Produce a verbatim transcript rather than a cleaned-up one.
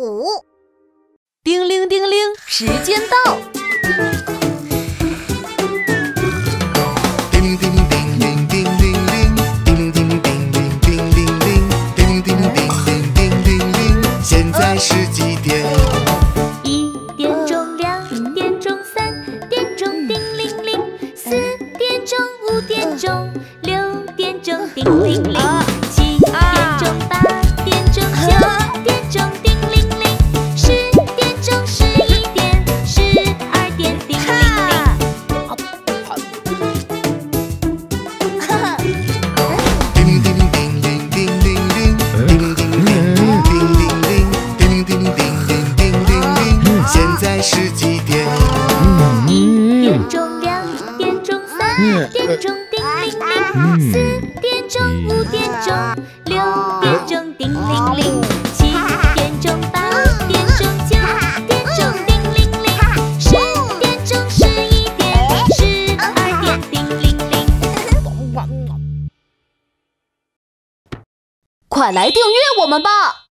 虎。 叮铃叮铃，时间到。 叮铃叮铃叮铃铃，叮铃叮铃叮铃叮铃铃，叮铃叮铃叮铃叮铃铃。现在是几点？ 一点钟、两点钟、三点钟，叮铃铃；四点钟、五点钟、六点钟，叮铃铃；七点钟、八点钟、九点钟，叮铃铃；十点钟、十一点、十二点，叮铃铃。 叮铃叮铃叮铃叮铃铃，叮铃叮铃叮铃叮铃铃，叮铃叮铃叮铃叮铃铃。现在是几点？ 一点钟、两点钟、三点钟，叮铃铃；四点钟、五点钟、六点钟，叮铃铃；七点钟、八点钟、九点钟，叮铃铃；十点钟、十一点、十二点，叮铃铃。 快来订阅我们吧！